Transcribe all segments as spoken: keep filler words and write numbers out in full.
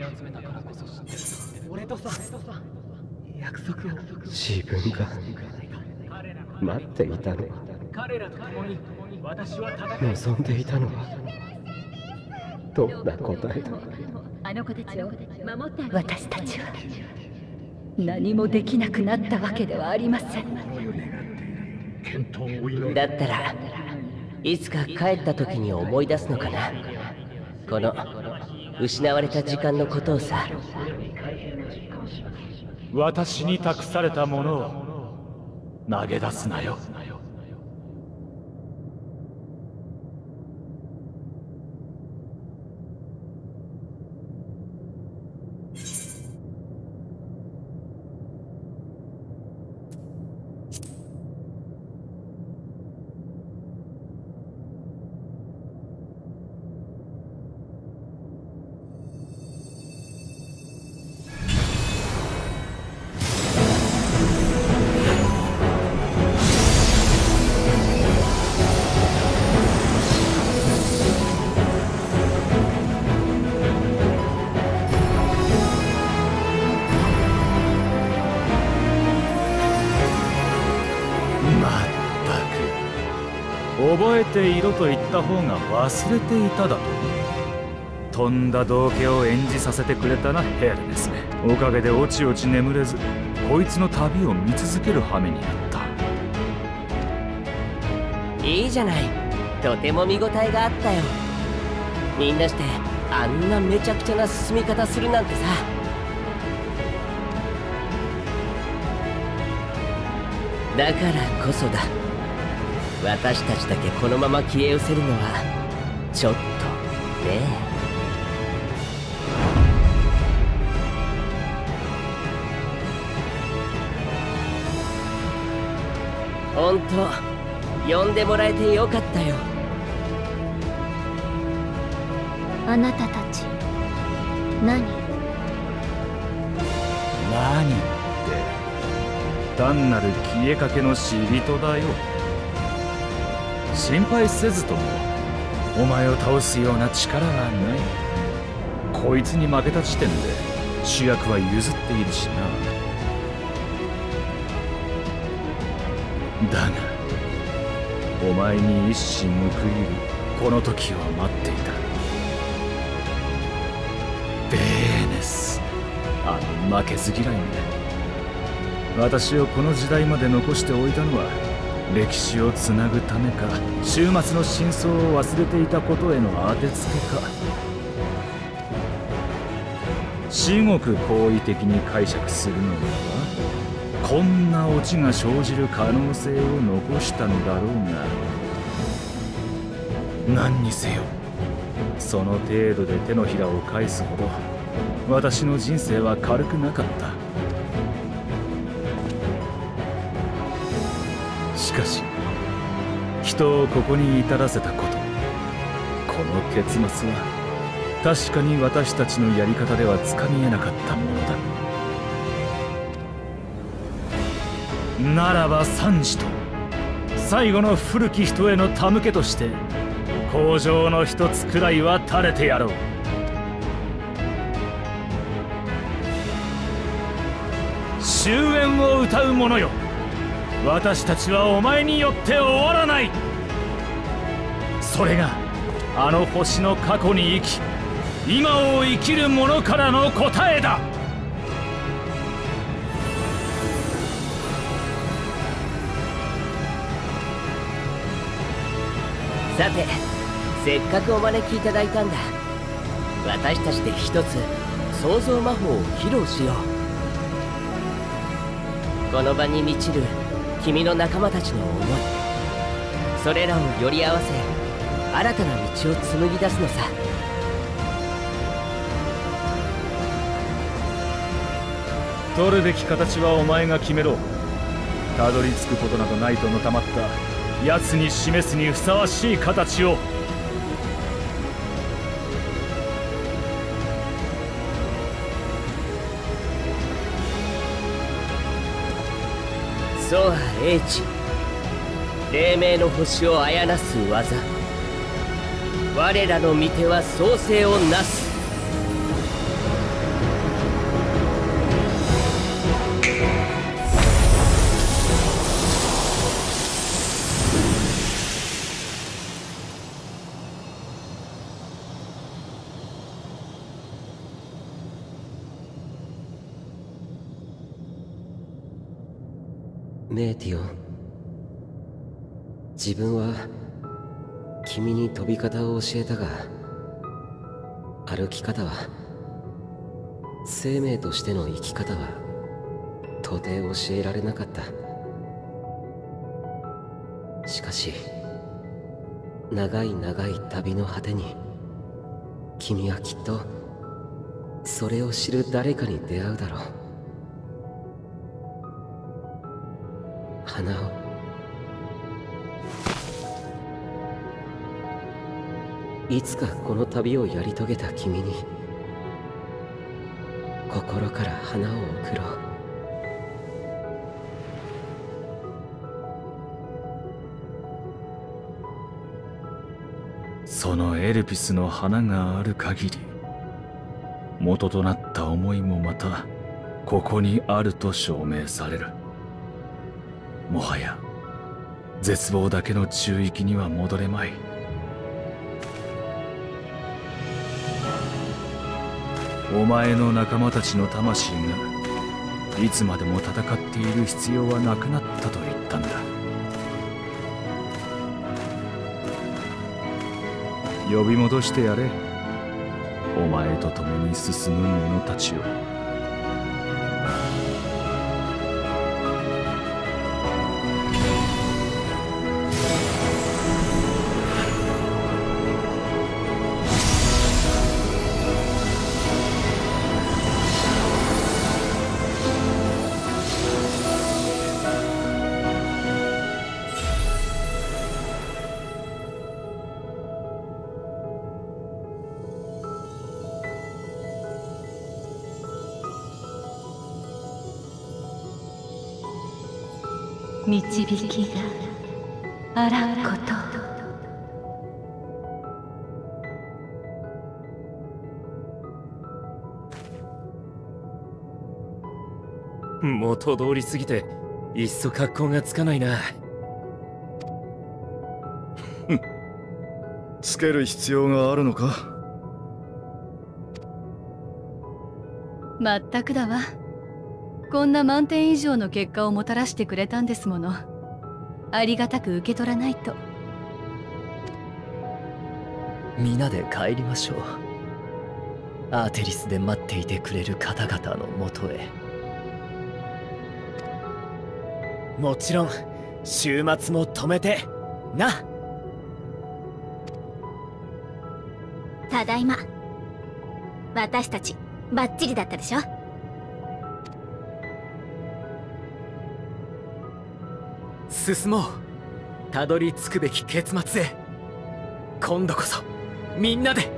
自分が待っていたのは、望んでいたのはどんな答えだ。 あの子たちを守ってあげて。私たちは何もできなくなったわけではありません。 だったらいつか帰った時に思い出すのかな、この失われた時間のことをさ。 私に託されたものを投げ出すなよ。覚えていろと言った方が忘れていただと。とんだ道化を演じさせてくれたな、ヘルメスめ。おかげでおちおち眠れず、こいつの旅を見続ける羽目になった。 いいじゃない、とても見応えがあったよ。みんなしてあんなめちゃくちゃな進み方するなんてさ。だからこそだ、私たちだけこのまま消え失せるのはちょっとねえ。ほんと呼んでもらえてよかったよ。 あなたたち何何って単なる消えかけの死人だよ。心配せずともお前を倒すような力はない。こいつに負けた時点で主役は譲っているしな。だがお前に一矢報いるこの時を待っていた。ベーネス、あの負けず嫌いね。私をこの時代まで残しておいたのは歴史をつなぐためか、終末の真相を忘れていたことへの当てつけか。至極好意的に解釈するのでは、こんなオチが生じる可能性を残したのだろうが、何にせよその程度で手のひらを返すほど私の人生は軽くなかった。しかし人をここに至らせたこと、この結末は確かに私たちのやり方ではつかみえなかったものだ。ならば三次と最後の古き人への手向けとして口上の一つくらいは垂れてやろう。終焉を歌う者よ、私たちはお前によって終わらない。それがあの星の過去に生き今を生きる者からの答えだ。 さて、せっかくお招きいただいたんだ。私たちで一つ創造魔法を披露しよう。この場に満ちる君の仲間たちの思い、それらをより合わせ新たな道を紡ぎ出すのさ。 取るべき形はお前が決めろ。たどり着くことなどないとのたまった奴に示すにふさわしい形を。 そうは英知、黎明の星を操す技、我らの御手は創世をなす。 メーティオン、自分は君に飛び方を教えたが、歩き方は、生命としての生き方は到底教えられなかった。しかし長い長い旅の果てに、君はきっとそれを知る誰かに出会うだろう。花をいつかこの旅をやり遂げた君に心から花を贈ろう。 そのエルピスの花がある限り、元となった思いもまたここにあると証明される。もはや絶望だけの中域には戻れまい。お前の仲間たちの魂がいつまでも戦っている必要はなくなったと言ったんだ。呼び戻してやれ、お前と共に進む者たちを。 導きがあらんこと。 元通りすぎていっそ格好がつかないな。 つける必要があるのか。 まったくだわ。こんな満点以上の結果をもたらしてくれたんですもの。ありがたく受け取らないと。 皆で帰りましょう。アーテリスで待っていてくれる方々のもとへ。 もちろん週末も止めてな。 ただいま。私たちバッチリだったでしょ。 進もう。たどり着くべき結末へ。今度こそみんなで。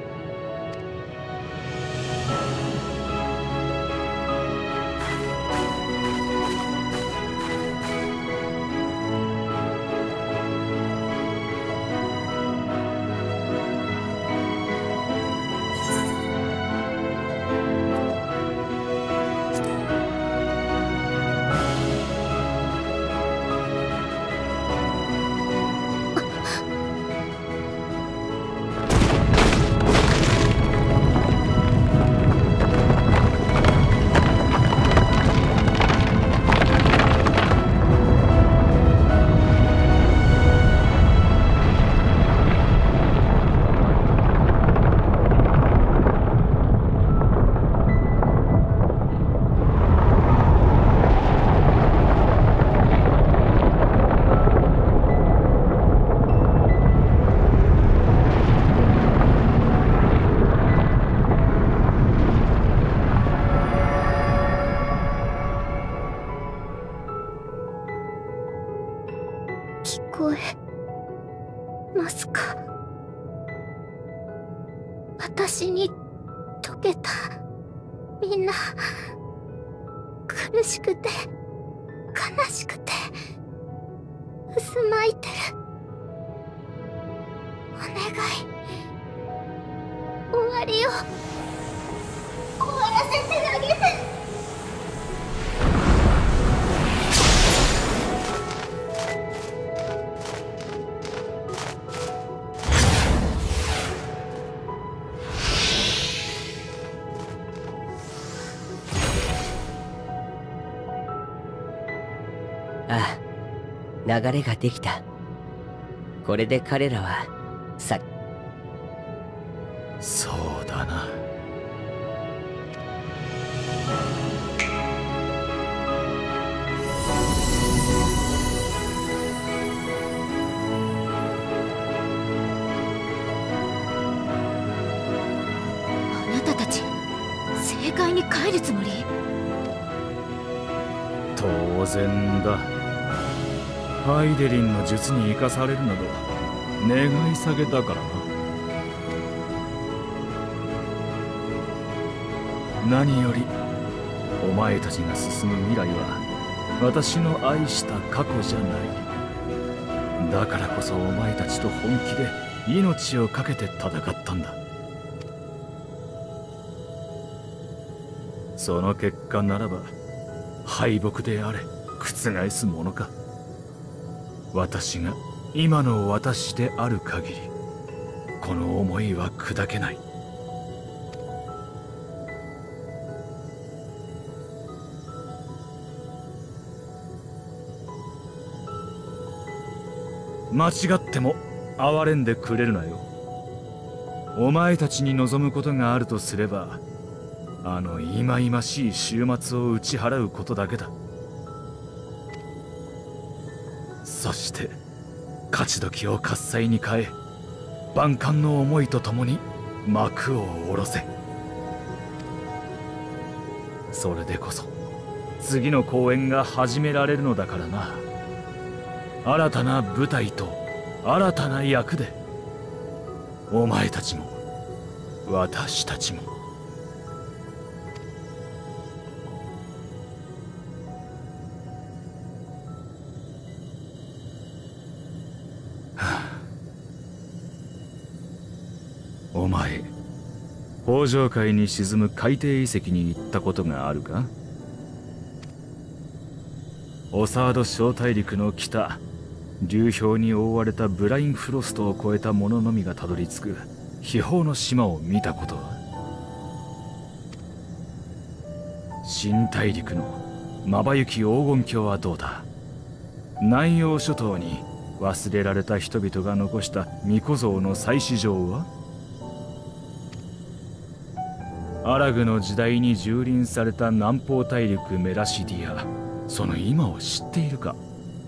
ますか。私に解けた。みんな苦しくて悲しくて渦巻いてる。お願い、終わりを終わらせてあげて。 ああ、流れができた。これで彼らはさ。 そうだな。 あなたたち正解に帰るつもり？ 当然だ。ハイデリンの術に生かされるなど願い下げだからな。何よりお前たちが進む未来は私の愛した過去じゃない。だからこそお前たちと本気で命を懸けて戦ったんだ。その結果ならば敗北であれ覆すものか。私が今の私である限りこの思いは砕けない。間違っても憐れんでくれるなよ。お前たちに望むことがあるとすればあの忌々しい終末を打ち払うことだけだ。そして勝ち時を喝采に変え万感の思いとともに幕を下ろせ。それでこそ次の公演が始められるのだからな。新たな舞台と新たな役でお前たちも私たちも。お前、北上海に沈む海底遺跡に行ったことがあるか？オサード小大陸の北、流氷に覆われたブラインフロストを越えた者のみがたどり着く秘宝の島を見たことは？新大陸のまばゆき黄金鏡はどうだ？南洋諸島に忘れられた人々が残した巫女像の祭祀場は？アラグの時代に蹂躙された南方大陸メラシディア、その今を知っているか？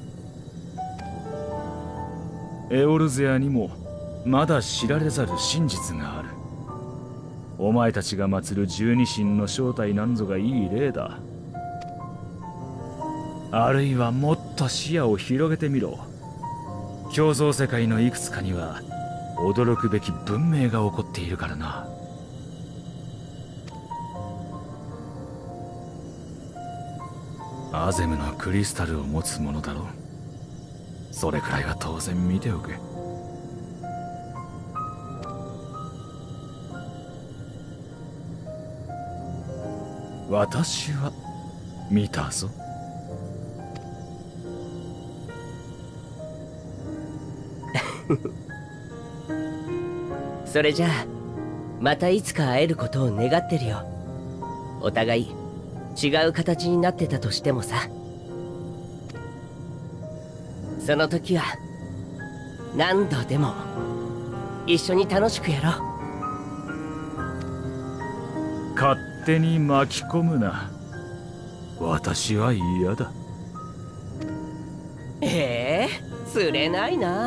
エオルゼアにもまだ知られざる真実がある。お前たちが祀る十二神の正体なんぞがいい例だ。あるいはもっと視野を広げてみろ。共造世界のいくつかには驚くべき文明が起こっているからな。アゼムのクリスタルを持つものだろう。それくらいは当然見ておけ。私は見たぞ。 それじゃあまたいつか会えることを願ってるよ。お互い違う形になってたとしてもさ。その時は何度でも一緒に楽しくやろう。 勝手に巻き込むな。私は嫌だ。 ええー、釣れないな。